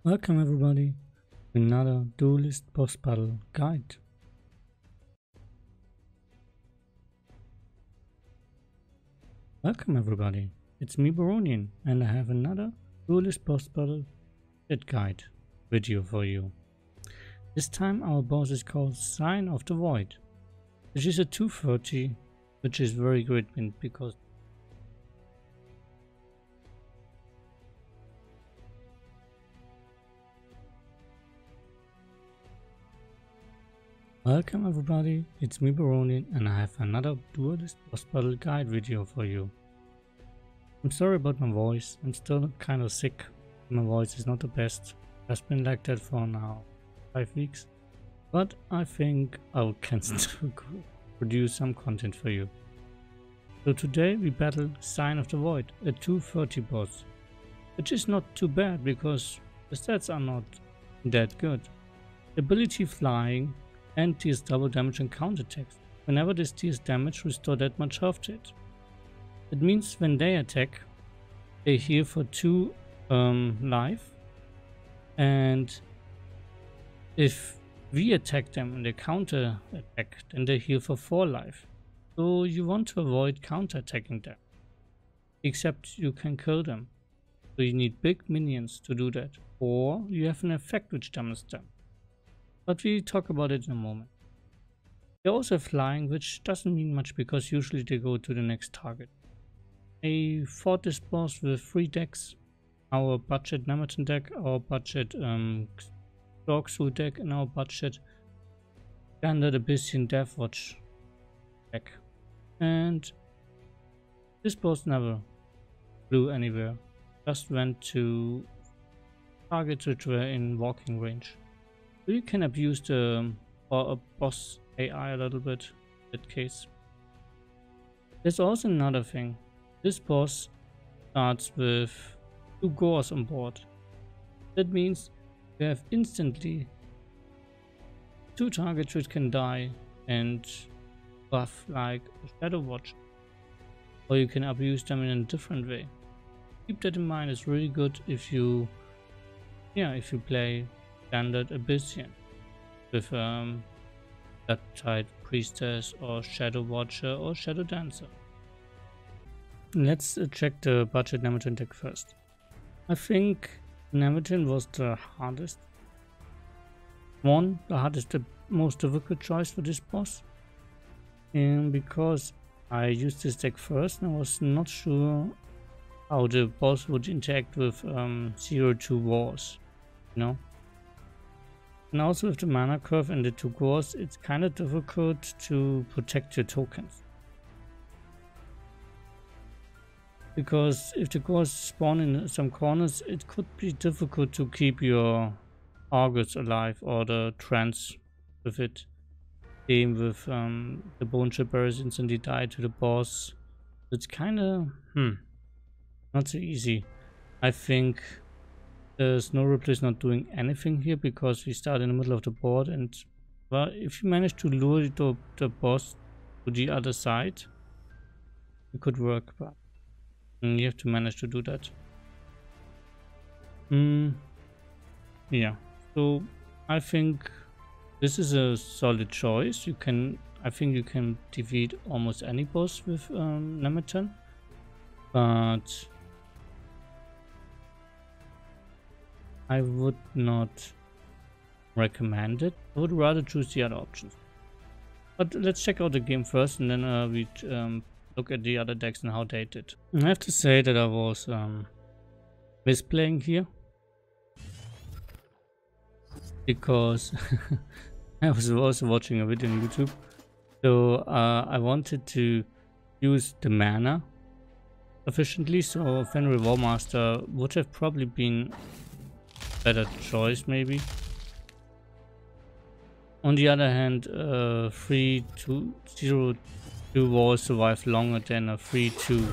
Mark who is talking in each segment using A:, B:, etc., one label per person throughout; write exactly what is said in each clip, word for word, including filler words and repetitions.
A: Welcome everybody to another Duelist boss battle guide. Welcome everybody, it's me Baronian and I have another Duelist boss battle guide video for you. This time our boss is called Sign of the Void, which is a two thirty, which is very great because Welcome everybody, it's me Baronian and I have another Duelist boss battle guide video for you. I'm sorry about my voice, I'm still kind of sick. My voice is not the best, has been like that for now five weeks. But I think I can still produce some content for you. So today we battle Sign of the Void, a two thirty boss. Which is not too bad because the stats are not that good. Ability flying and deals double damage and counterattacks. Whenever this deals damage, restore that much health to it. It means when they attack, they heal for two um, life, and if we attack them and they counter attack, then they heal for four life. So you want to avoid counter attacking them, except you can kill them. So you need big minions to do that, or you have an effect which damages them. But we talk about it in a moment. They also have flying, which doesn't mean much because usually they go to the next target. I fought this boss with three decks. Our budget Nemeton deck, our budget um, Dorksu deck, and our budget Standard Abyssian Deathwatch deck. And this boss never flew anywhere. Just went to targets which were in walking range. So you can abuse the or a boss A I a little bit in that case. There's also another thing. This boss starts with two Gors on board. That means you have instantly two targets which can die and buff like a Shadow Watch. Or you can abuse them in a different way. Keep that in mind, it's really good if you yeah if you play Standard Abyssian with um, that type Priestess or Shadow Watcher or Shadow Dancer. Let's uh, check the budget Nemeton deck first. I think Nemeton was the hardest one, the hardest, the most difficult choice for this boss. And because I used this deck first and I was not sure how the boss would interact with um, zero two wars, you know. And also with the mana curve and the two Gors, it's kind of difficult to protect your tokens. Because if the Gors spawn in some corners, it could be difficult to keep your Augurs alive or the trance with it. Same with um, the Bone Shipperers instantly die to the boss. It's kind of, hmm, not so easy. I think the Snow Rippler is not doing anything here because we start in the middle of the board, and well, if you manage to lure the, the boss to the other side, it could work, but you have to manage to do that. Mm, yeah, so I think this is a solid choice. You can, I think you can defeat almost any boss with um, Nemeton, but I would not recommend it. I would rather choose the other options. But let's check out the game first and then uh, we um, look at the other decks and how they did. I have to say that I was um, misplaying here. Because I was also watching a video on YouTube. So uh, I wanted to use the mana efficiently. So Fenrir Warmaster would have probably been better choice maybe. On the other hand, uh, three two zero two walls survive longer than a three two.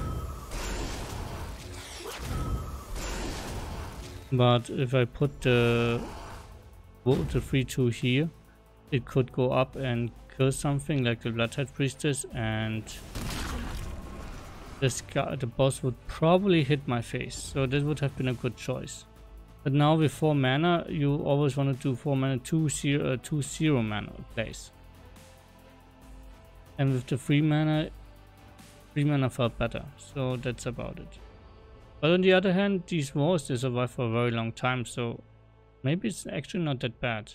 A: But if I put the the three two here, it could go up and kill something like the Bloodtide Priestess, and this guy, the boss would probably hit my face. So that would have been a good choice. But now with four mana, you always want to do four mana, two zero, uh, two zero mana plays. And with the three mana, three mana felt better. So that's about it. But on the other hand, these wars they survive for a very long time, so maybe it's actually not that bad.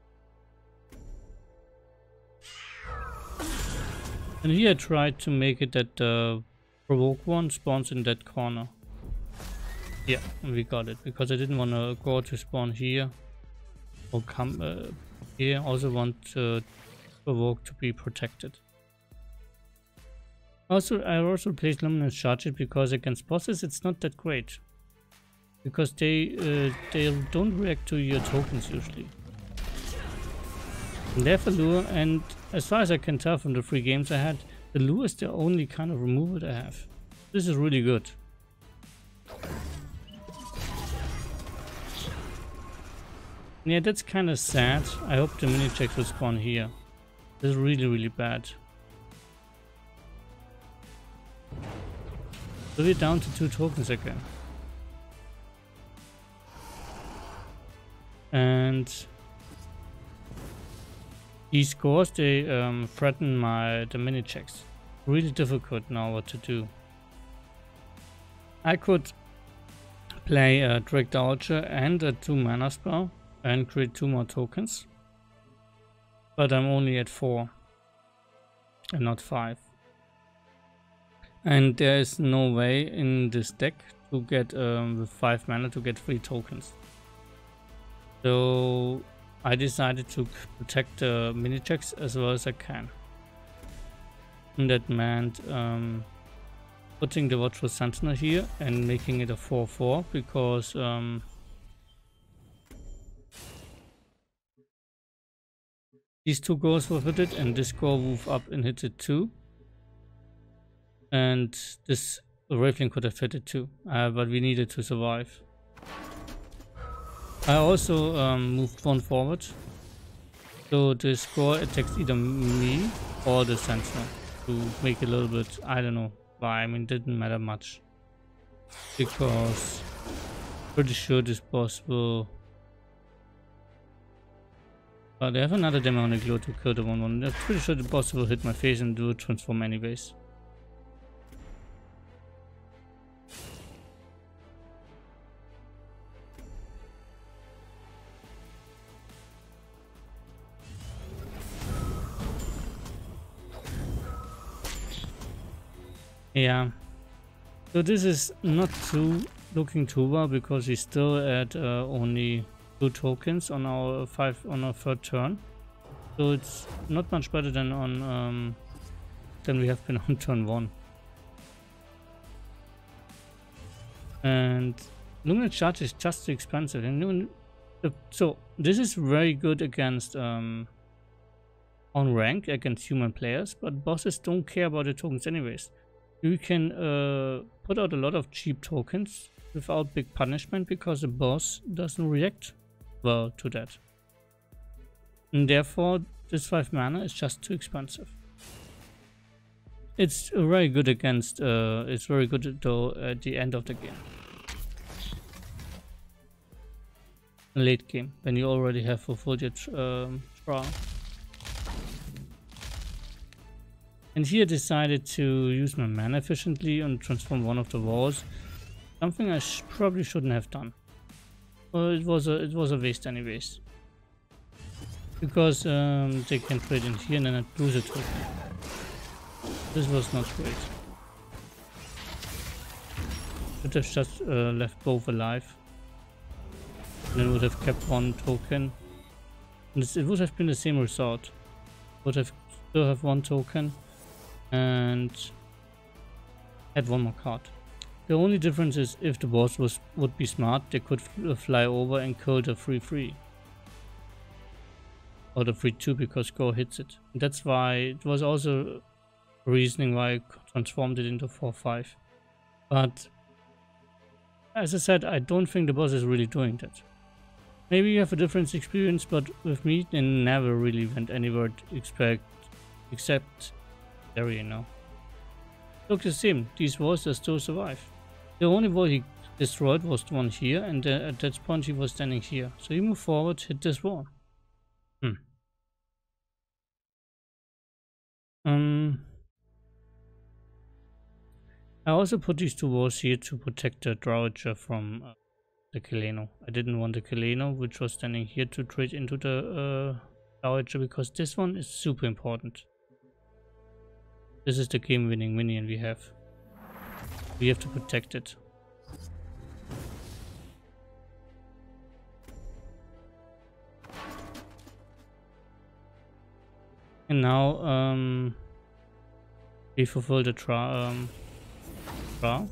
A: And here I tried to make it that the provoke one spawns in that corner. Yeah, we got it, because I didn't want to go to spawn here or come uh, here. I also want uh, provoke to be protected. Also, I also placed Luminous Charges because against bosses it's not that great, because they uh, they don't react to your tokens usually. And they have a lure, and as far as I can tell from the three games I had, the lure is the only kind of removal I have. This is really good. Yeah, that's kind of sad. I hope the mini checks will spawn here. This is really, really bad. So we're down to two tokens again. And these scores, they um, threaten my the mini checks. Really difficult now what to do. I could play a Drake the Archer and a two mana spell and create two more tokens, but I'm only at four and not five, and there is no way in this deck to get um, with five mana to get three tokens. So I decided to protect the mini checks as well as I can, and that meant um, putting the Watchful Sentinel here and making it a four four, because um, these two goals were fitted and this goal moved up and hit it too. And this Raveling could have hit it too, uh, but we needed to survive. I also um, moved one forward, so the score attacks either me or the Sentinel to make it a little bit, I don't know why, I mean it didn't matter much, because pretty sure this boss will... But I have another demonic glow to kill the one one. I'm pretty sure the boss will hit my face and do a transform anyways. Yeah. So this is not too looking too well, because we still at uh, only two tokens on our five on our third turn, so it's not much better than on um, than we have been on turn one. And Luminous Charge is just too expensive, and so this is very good against um, on rank against human players, but bosses don't care about the tokens anyways. You can uh, put out a lot of cheap tokens without big punishment, because the boss doesn't react well to that, and therefore this five mana is just too expensive. It's very good against uh, it's very good though at the end of the game, late game, when you already have fulfilled your um, trial. And here I decided to use my mana efficiently and transform one of the walls, something I sh probably shouldn't have done. Well, it was a it was a waste anyways, because um, they can trade in here and then I lose a token. This was not great. Should have just uh, left both alive, and then would have kept one token. And it would have been the same result. Would have still have one token and had one more card. The only difference is if the boss was would be smart, they could fly over and kill the three three. Or the three two, because Go hits it. And that's why it was also reasoning why I transformed it into four five. But as I said, I don't think the boss is really doing that. Maybe you have a different experience, but with me they never really went anywhere expect except there, you know. Look the same, these walls that still survive. The only wall he destroyed was the one here, and uh, at that point he was standing here. So he moved forward, hit this wall. Hmm. Um. I also put these two walls here to protect the Dowager from uh, the Kileno. I didn't want the Kileno, which was standing here, to trade into the uh, Dowager, because this one is super important. This is the game-winning minion we have. We have to protect it. And now um, we fulfill the trial. Um, trial.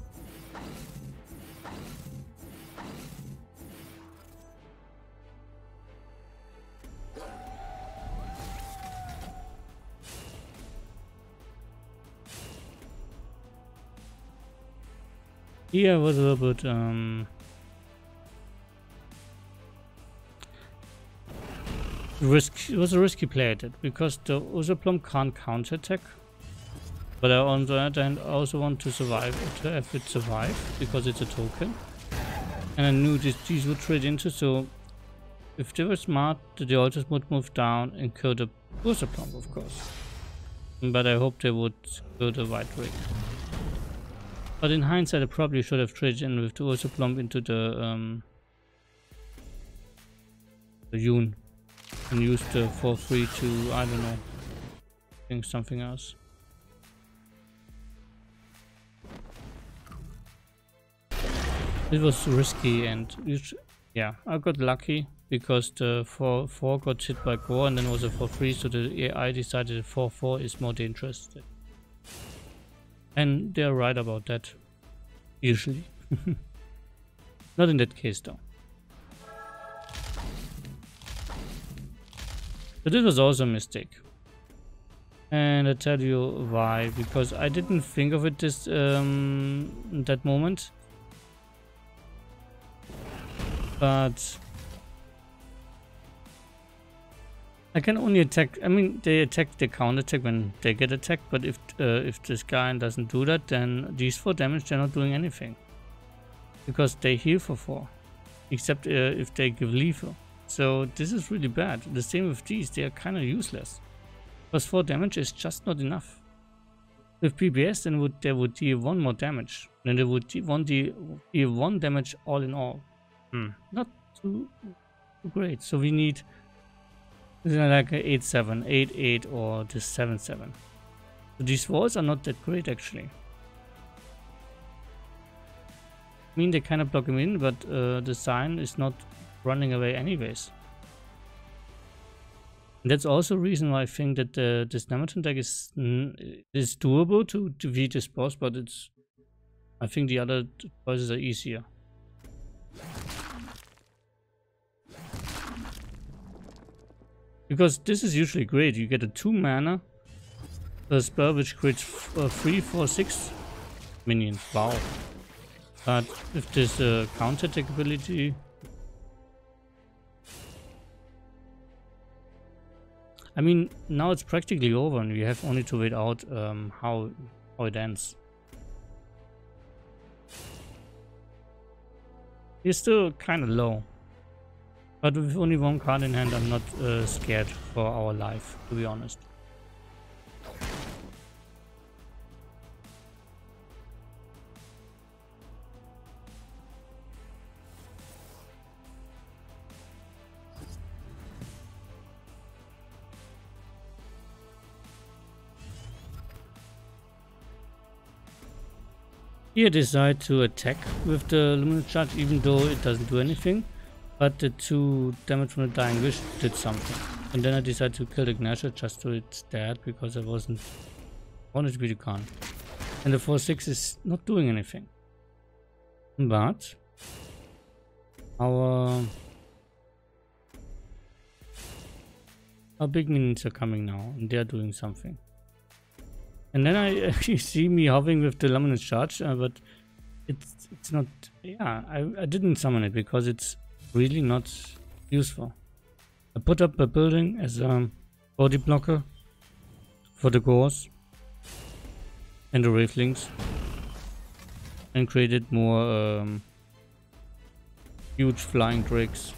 A: Yeah, it was a little bit um, risk. It was a risky play I did, because the Ursaplum can't counterattack. But I, on the other hand, I also want to survive, to have it survive, because it's a token. And I knew this, these would trade into, so if they were smart, the altars would move down and kill the Ursaplum, of course. But I hope they would kill the White Rig. But in hindsight, I probably should have traded in with the Ursaplum into the um, the Yun and used the four three to, I don't know, think something else. It was risky, and yeah, I got lucky because the four four got hit by Gore, and then was a four three, so the A I decided four four is more dangerous. And they're right about that, usually. Not in that case though. But this was also a mistake. And I tell you why, because I didn't think of it this um, in that moment. But I can only attack. I mean, they attack, they counter attack when they get attacked. But if uh, if this guy doesn't do that, then these four damage, they're not doing anything, because they heal for four, except uh, if they give lethal. So this is really bad. The same with these; they are kind of useless, because four damage is just not enough. With P B S, then would they would deal one more damage, then they would deal one deal, deal one damage all in all. Hmm. Not too, too great. So we need like a eight seven, eight eight, or just seven seven. So these walls are not that great actually. I mean, they kind of block him in, but uh, the sign is not running away anyways. And that's also a reason why I think that uh, this Nemeton deck is is doable to to beat this boss, but it's, I think the other choices are easier. Because this is usually great. You get a two mana a spell which creates uh, three, four, six minions. Wow. But if this uh, counter attack ability, I mean, now it's practically over, and we have only to wait out um, how how it ends. He's still kind of low. But with only one card in hand, I'm not uh, scared for our life, to be honest. Here I decide to attack with the Luminous Charge, even though it doesn't do anything. But the two damage from the Dying Wish did something. And then I decided to kill the Gnasher just so it's dead, because I wasn't I wanted to be the Khan. And the four six is not doing anything. But our our big minions are coming now, and they're doing something. And then I actually see me hovering with the Luminous Charge, uh, but it's it's not. Yeah, I I didn't summon it because it's really not useful. I put up a building as a body blocker for the Gores and the Wraithlings, and created more um, huge flying drakes.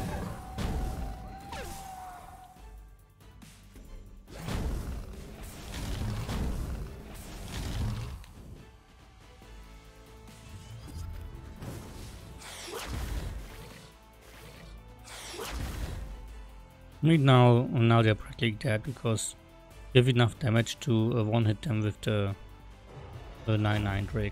A: Right now, now they're practically dead because they have enough damage to uh, one-hit them with the, the nine nine Drake.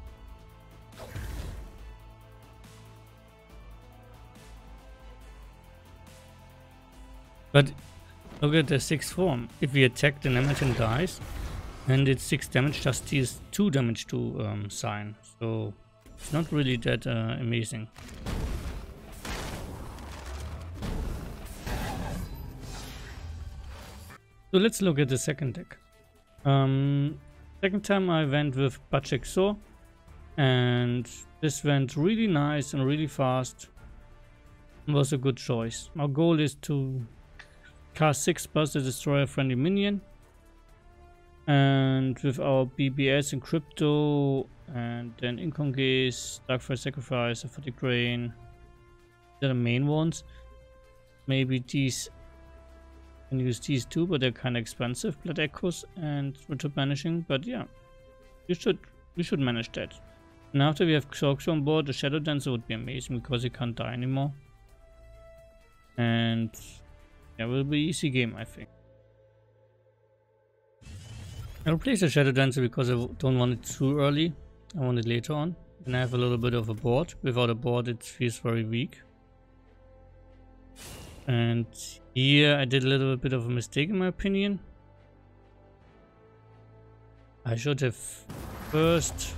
A: But look at the sixth form. If we attack the Nemeton dies, and it's six damage, just deals two damage to um, Sign. So it's not really that uh, amazing. So let's look at the second deck. Um, second time I went with Pachexor, and this went really nice and really fast. It was a good choice. Our goal is to cast six spells to destroy a friendly minion, and with our B B S and Crypto, and then Incongaze, Darkfire Sacrifice, for the Grain, they're the main ones. Maybe these. Can use these two, but they're kind of expensive. Blood Echoes and Ritual Banishing, but yeah, you should we should manage that. And after we have Xorxo on board, the Shadow Dancer would be amazing because he can't die anymore. And yeah, it will be an easy game, I think. I'll replace the Shadow Dancer because I don't want it too early. I want it later on. And I have a little bit of a board. Without a board, it feels very weak. And here I did a little bit of a mistake in my opinion. I should have first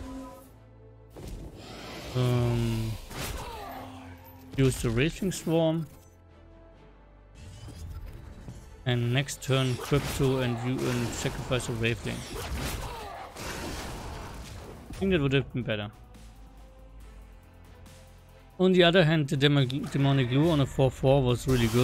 A: um, used the Raging Swarm, and next turn Crypto and you and sacrifice a Wraithling. I think that would have been better. On the other hand, the Demonic Lure on a four four was really good.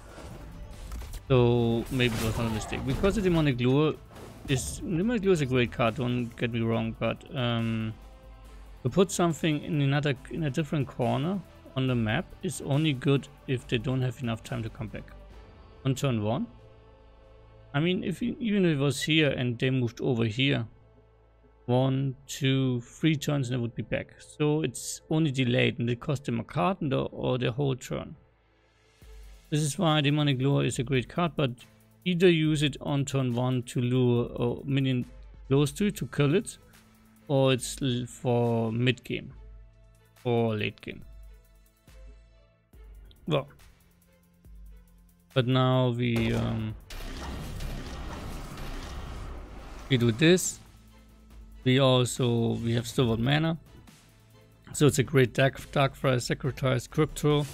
A: So maybe it was not a mistake. Because the Demonic Lure is... Demonic Lure is a great card, don't get me wrong, but... Um, to put something in another in a different corner on the map is only good if they don't have enough time to come back. On turn one. I mean, if you, even if it was here and they moved over here. One, two, three turns and it would be back. So it's only delayed and it cost them a card and the, or the whole turn. This is why Demonic Lure is a great card, but either use it on turn one to lure a minion close to it to kill it, or it's for mid game or late game. Well, but now we um, we do this. We also, we have Stored Mana. So it's a great deck, Darkfire Sacrifice Crypto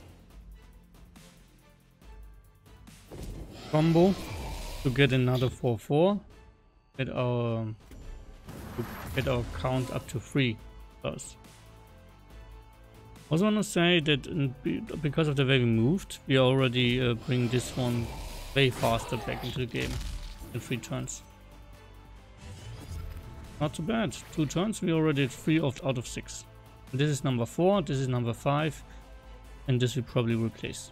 A: combo to get another four four. Get our, get our count up to three plus. Also want to say that in, because of the way we moved, we already uh, bring this one way faster back into the game in three turns. Not too bad. Two turns, we already did three of, out of six. And this is number four, this is number five, and this we probably replace.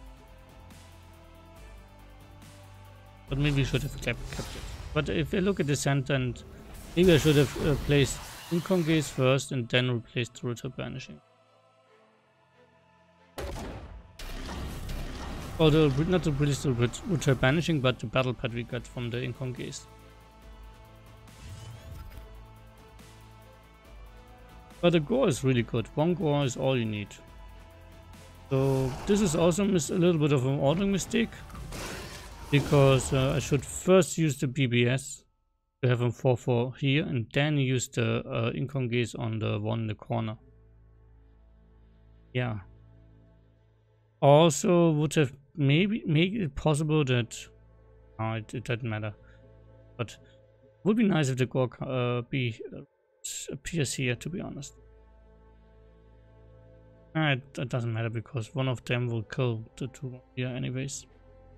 A: But maybe we should have kept, kept it. But if I look at the center, and maybe I should have uh, placed Incongaze first and then replaced the Ritual Banishing. Or the, not to replace the Ritual Banishing, but the battle pad we got from the Incongaze. But the gore is really good. One gore is all you need. So this is also a little bit of an ordering mistake. Because uh, I should first use the B B S to have a four four here. And then use the uh, Incongaze on the one in the corner. Yeah. Also would have maybe made it possible that... No, it, it doesn't matter. But it would be nice if the gore uh, be... Uh, appears here, to be honest. Ah, it, it doesn't matter because one of them will kill the two here anyways.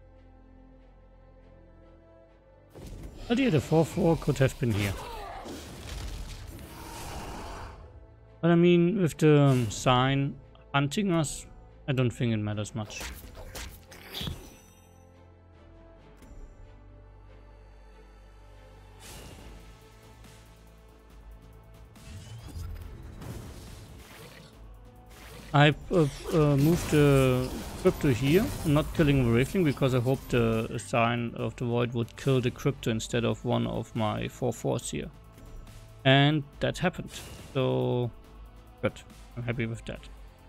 A: But yeah, the four four could have been here. But I mean, with the um, sign, hunting us, I don't think it matters much. I uh, uh, moved the crypto here. I'm not killing the Wraithling because I hoped the sign of the void would kill the crypto instead of one of my four fours here. And that happened. So good. I'm happy with that.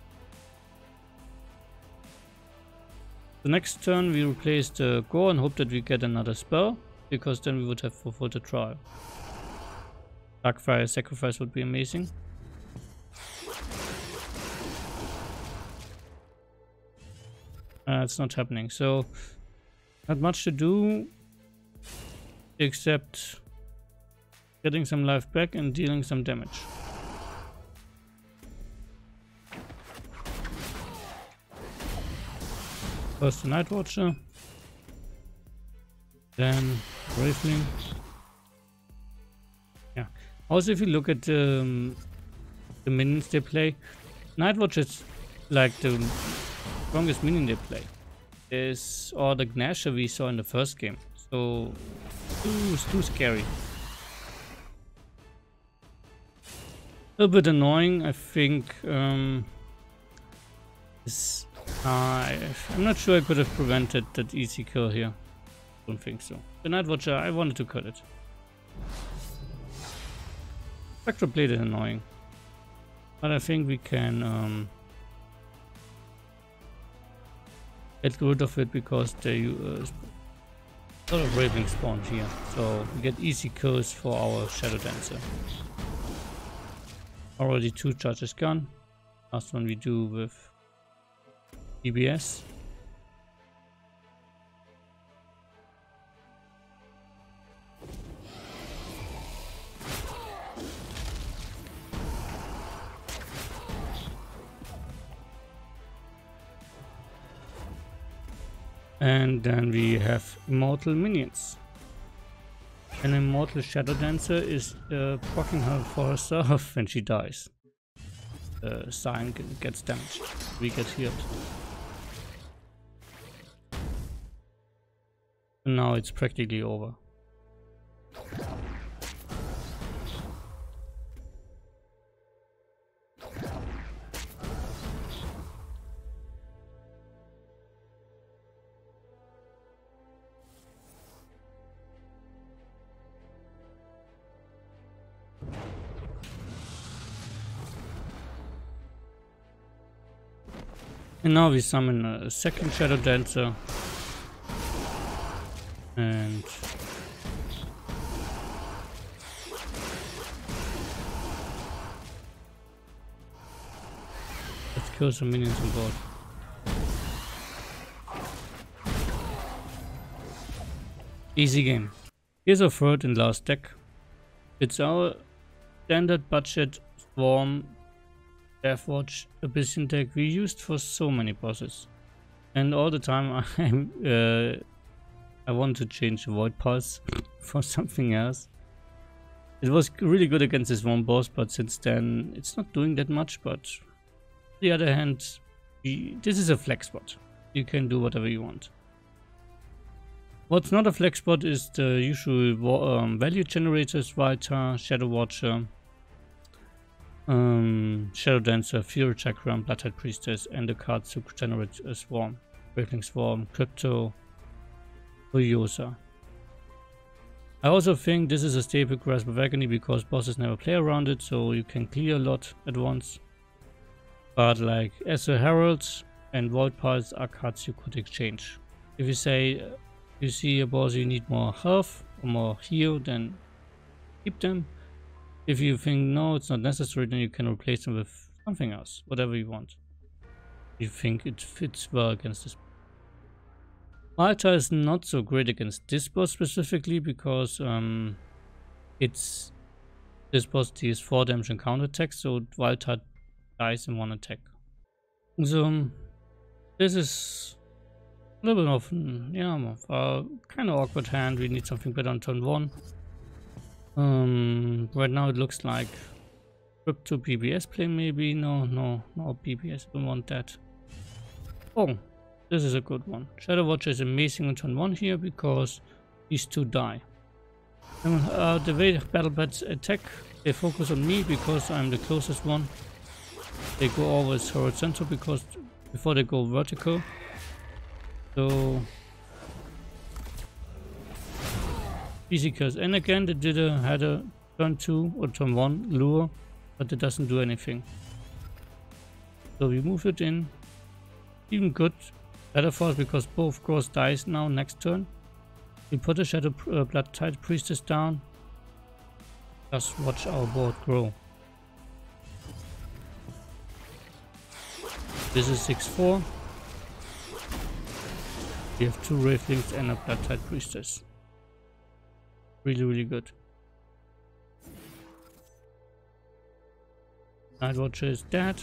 A: The next turn we replace the Gore and hope that we get another spell, because then we would have fulfilled the trial. Darkfire Sacrifice would be amazing. Uh, it's not happening, so not much to do except getting some life back and dealing some damage. First the Night Watcher, then Wraithling. Yeah. Also, if you look at um, the minions they play, Night Watcher is like the strongest minion they play. Is or the Gnasher we saw in the first game. So too, too scary. A little bit annoying, I think. Um, is, uh, I'm not sure I could have prevented that easy kill here. Don't think so. The Night Watcher, I wanted to cut it. Spectre Blade is annoying, but I think we can um, get rid of it because they uh, a lot of Raving spawned here, so we get easy kills for our Shadow Dancer. Already two charges gone. Last one we do with D B S. And then we have Immortal Minions. An Immortal Shadow Dancer is uh, blocking her for herself when she dies. Uh, Sign gets damaged. We get healed. And now it's practically over. And now we summon a second Shadow Dancer. And let's kill some minions on board. Easy game. Here's our third and last deck. It's our standard budget Swarm Deathwatch Abyssian deck we used for so many bosses, and all the time I'm uh, I want to change Void Pulse for something else. It was really good against this one boss, but since then it's not doing that much. But on the other hand, we, this is a flex spot. You can do whatever you want. What's not a flex spot is the usual um, value generators: Valta, Shadow Watcher, Um, Shadow Dancer, Fury Chakram, Bloodhead Priestess, and the cards to generate a Swarm. Wraithling Swarm, Crypto, Furiosa. I also think this is a staple Grasp of Agony because bosses never play around it, so you can clear a lot at once. But like as a Herald and Void Pulse are cards you could exchange. If you say uh, you see a boss you need more health or more heal, then keep them. If you think no, it's not necessary, then you can replace them with something else, whatever you want. You think it fits well against this. Valta is not so great against this boss specifically because um, it's this boss deals four damage and counter attack, so Valta dies in one attack. So um, this is a little bit of yeah, a kind of awkward hand. We need something better on turn one. Um, right now it looks like Crypto B B S play maybe? No, no, no B B S, don't want that. Oh, this is a good one. Shadow Watcher is amazing on turn one here because these two die. And, uh, the way battle bats attack, they focus on me because I'm the closest one. They go always horizontal because before they go vertical. So easy kills. And again, they did a had a turn two or turn one lure, but it doesn't do anything. So we move it in. Even good. Better for us because both cross dies now next turn. We put a Shadow uh, Blood Tide Priestess down. Just watch our board grow. This is six four. We have two Wraithlings and a Blood Tide Priestess. Really, really good. Night Watcher is dead.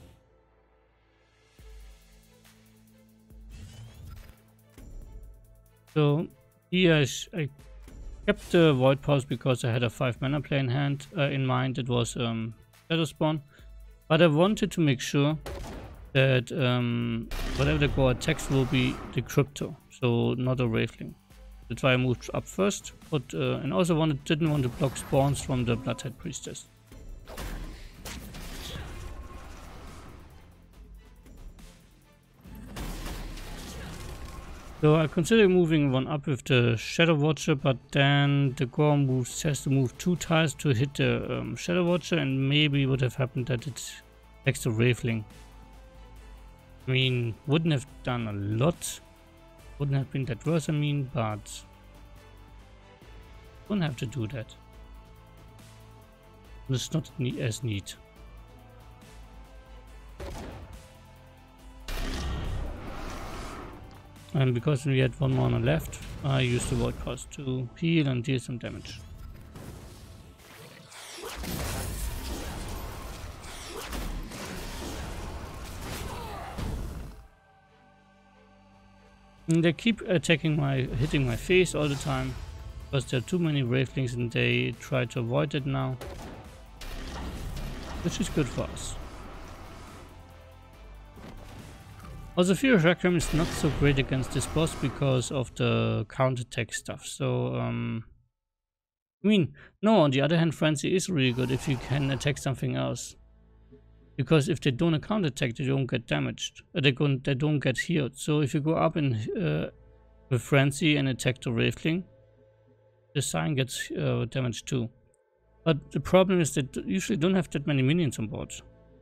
A: So here I, I kept the Void Pulse because I had a five mana play in hand uh, in mind. It was um, Shadow Spawn, but I wanted to make sure that um, whatever the go attacks will be the Crypto, so not a Wraithling. That's why I moved up first, but uh, and also wanted didn't want to block spawns from the Blood Tide Priestess. So I consider moving one up with the Shadow Watcher, but then the Gore moves has to move two tiles to hit the um, Shadow Watcher, and maybe would have happened that it attacks the Wraithling. I mean, wouldn't have done a lot, wouldn't have been that worse, I mean, but don't have to do that. It's not ne as neat. And because we had one mana left, I used the Void Pulse to heal and deal some damage. And they keep attacking my, hitting my face all the time, because there are too many Wraithlings and they try to avoid it now, which is good for us. Also, Fear of Requiem is not so great against this boss because of the counterattack stuff. So, um, I mean, no, on the other hand, Frenzy is really good if you can attack something else. Because if they don't counterattack, they don't get damaged. Uh, they, don't, they don't get healed. So if you go up in, uh, with Frenzy and attack the Wraithling, the Sign gets uh, damaged too. But the problem is that you usually don't have that many minions on board.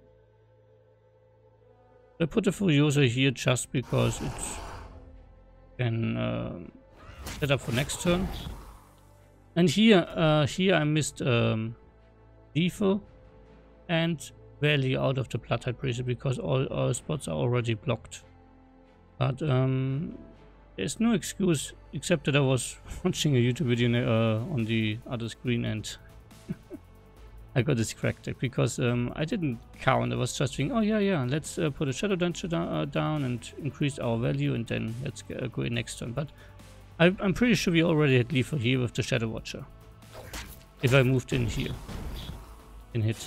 A: I put a Furiosa here just because it can uh, set up for next turn. And here, uh, here I missed um, Lethal and Valley out of the Blood Tide Priestess because all our spots are already blocked. But um, there's no excuse except that I was watching a YouTube video uh, on the other screen and I got distracted because um, I didn't count. I was just thinking, oh yeah, yeah, let's uh, put a Shadow Dancer do uh, down and increase our value, and then let's uh, go in next turn. But I, I'm pretty sure we already had lethal here with the Shadow Watcher. If I moved in here, in hit.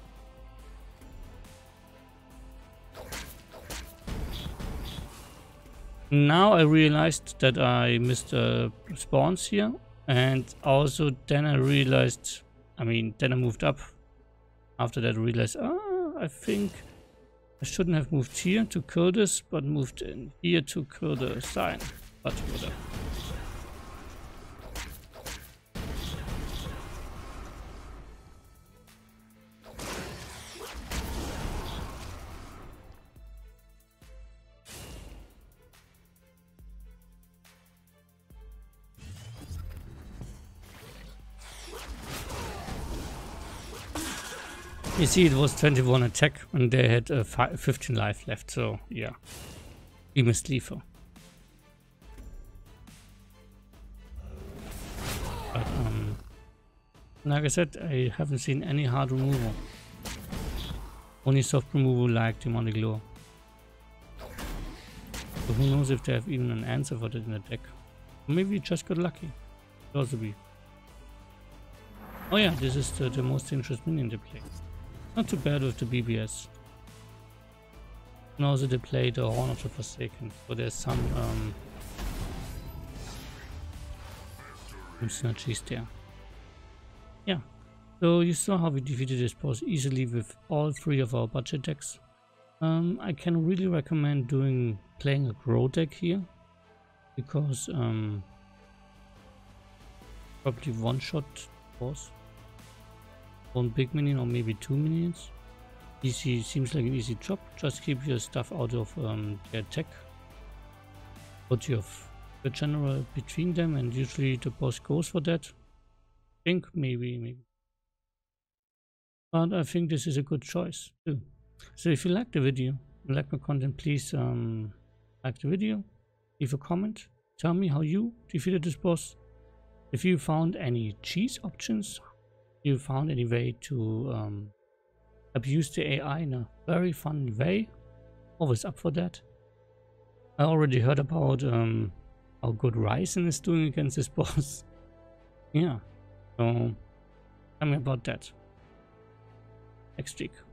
A: Now I realized that I missed uh, spawns here, and also then I realized. I mean, then I moved up. After that I realized, ah, I think I shouldn't have moved here to kill this, but moved in here to kill the Sign. But whatever. You see, it was twenty-one attack and they had uh, fifteen life left, so yeah, we missed lethal. But um, like I said, I haven't seen any hard removal. Only soft removal like Demonic Lure. So who knows if they have even an answer for that in the deck. Or maybe we just got lucky. Could also be. Oh yeah, this is the, the most dangerous minion they play. Not too bad with the B B S. And also they played the Horn of the Forsaken, so there's some um, synergies there. Yeah, so you saw how we defeated this boss easily with all three of our budget decks. Um, I can really recommend doing playing a grow deck here, because um, probably one shot boss, one big minion or maybe two minions. Easy, seems like an easy job. Just keep your stuff out of um, their attack. Put your the general between them, and usually the boss goes for that. I think maybe, maybe. But I think this is a good choice too. So if you like the video, you like my content, please um, like the video, leave a comment, tell me how you defeated this boss. If you found any cheese options, you found any way to um, abuse the A I in a very fun way, always up for that. I already heard about um, how good Ryzen is doing against this boss. Yeah, so tell me about that next week.